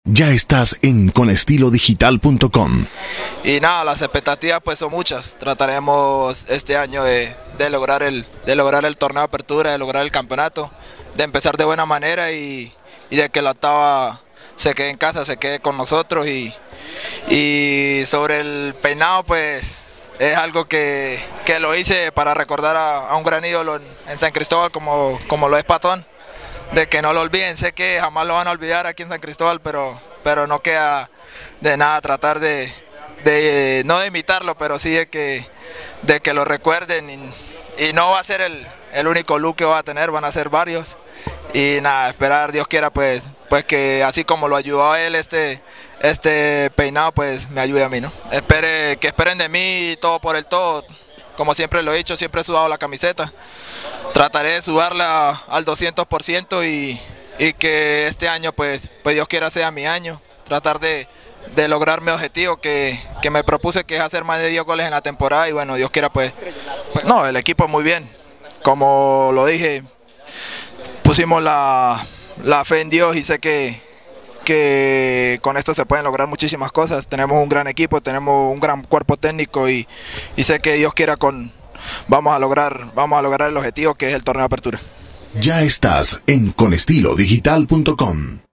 Ya estás en conestilodigital.com. Y nada, las expectativas pues son muchas. Trataremos este año de lograr el torneo de apertura, de lograr el campeonato, de empezar de buena manera y de que la octava se quede en casa, se quede con nosotros. Y sobre el peinado, pues es algo que lo hice para recordar a un gran ídolo en San Cristóbal como lo es Patón, de que no lo olviden. Sé que jamás lo van a olvidar aquí en San Cristóbal, pero no queda de nada tratar de no de imitarlo, pero sí de que lo recuerden, y no va a ser el único look que va a tener, van a ser varios. Y nada, esperar, Dios quiera, pues que así como lo ayudó a él este peinado, pues me ayude a mí, ¿no? Que esperen de mí todo por el todo. Como siempre lo he dicho, siempre he sudado la camiseta. Trataré de sudarla al 200% y que este año, pues Dios quiera sea mi año. Tratar de lograr mi objetivo que me propuse, que es hacer más de 10 goles en la temporada, y bueno, Dios quiera, pues no, el equipo muy bien. Como lo dije, pusimos la fe en Dios y sé que con esto se pueden lograr muchísimas cosas. Tenemos un gran equipo, tenemos un gran cuerpo técnico y sé que Dios quiera vamos a lograr el objetivo, que es el torneo de apertura. Ya estás en conestilodigital.com.